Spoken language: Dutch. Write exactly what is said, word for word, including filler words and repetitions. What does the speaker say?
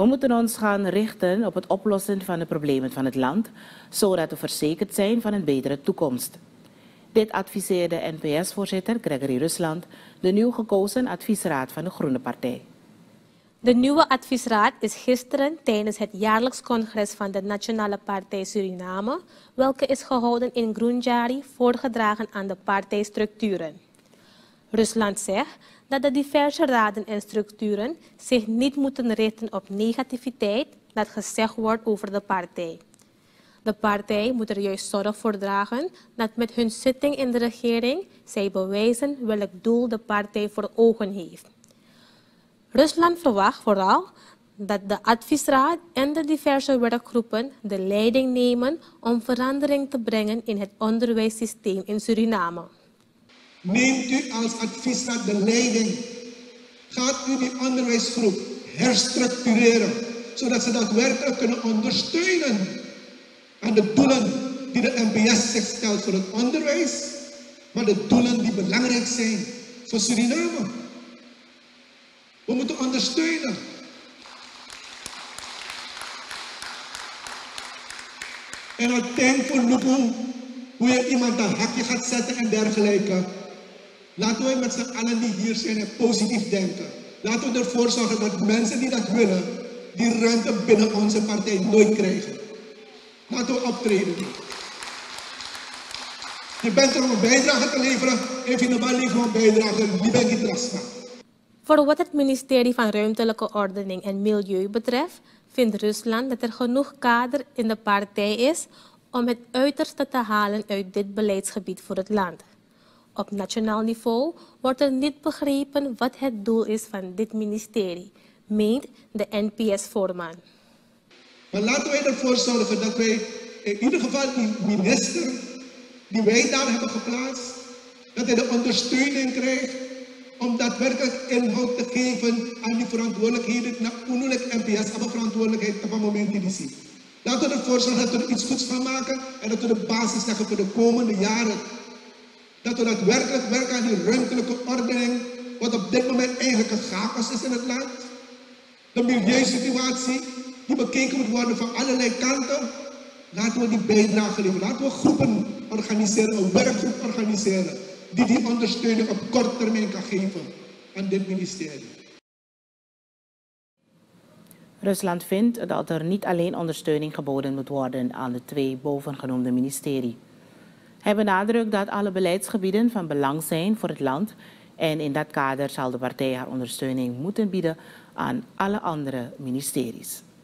We moeten ons gaan richten op het oplossen van de problemen van het land, zodat we verzekerd zijn van een betere toekomst. Dit adviseerde N P S-voorzitter Gregory Rusland, de nieuw gekozen adviesraad van de Groene Partij. De nieuwe adviesraad is gisteren tijdens het jaarlijks congres van de Nationale Partij Suriname, welke is gehouden in Groenjari, voorgedragen aan de partijstructuren. Rusland zegt dat de diverse raden en structuren zich niet moeten richten op negativiteit dat gezegd wordt over de partij. De partij moet er juist zorg voor dragen dat met hun zitting in de regering zij bewijzen welk doel de partij voor ogen heeft. Rusland verwacht vooral dat de adviesraad en de diverse werkgroepen de leiding nemen om verandering te brengen in het onderwijssysteem in Suriname. Neemt u als adviesraad de leiding. Gaat u die onderwijsgroep herstructureren, zodat ze daadwerkelijk kunnen ondersteunen aan de doelen die de N P S zich stelt voor het onderwijs, maar de doelen die belangrijk zijn voor Suriname. We moeten ondersteunen. En het denk voor Luku, hoe je iemand een hakje gaat zetten en dergelijke. Laten we met z'n allen die hier zijn en positief denken. Laten we ervoor zorgen dat mensen die dat willen, die ruimte binnen onze partij nooit krijgen. Laten we optreden. Je bent er om een bijdrage te leveren, en je normaal leveren een bijdrage, die ben je trasma. Voor wat het ministerie van Ruimtelijke Ordening en Milieu betreft, vindt Rusland dat er genoeg kader in de partij is om het uiterste te halen uit dit beleidsgebied voor het land. Op nationaal niveau wordt er niet begrepen wat het doel is van dit ministerie, meent de N P S-voorman. Maar laten wij ervoor zorgen dat wij in ieder geval die minister die wij daar hebben geplaatst, dat hij de ondersteuning krijgt om daadwerkelijk inhoud te geven aan die verantwoordelijkheden. Nou, onnoemelijk N P S hebben verantwoordelijkheid op het moment die die ziet. Laten we ervoor zorgen dat we er iets goeds van maken en dat we de basis leggen voor de komende jaren. Dat we daadwerkelijk werken aan die ruimtelijke ordening, wat op dit moment eigenlijk een chaos is in het land. De milieusituatie die bekeken moet worden van allerlei kanten. Laten we die bijdrage leveren. Laten we groepen organiseren, een werkgroep organiseren, die die ondersteuning op korte termijn kan geven aan dit ministerie. Rusland vindt dat er niet alleen ondersteuning geboden moet worden aan de twee bovengenoemde ministeries. Hij benadrukt dat alle beleidsgebieden van belang zijn voor het land en in dat kader zal de partij haar ondersteuning moeten bieden aan alle andere ministeries.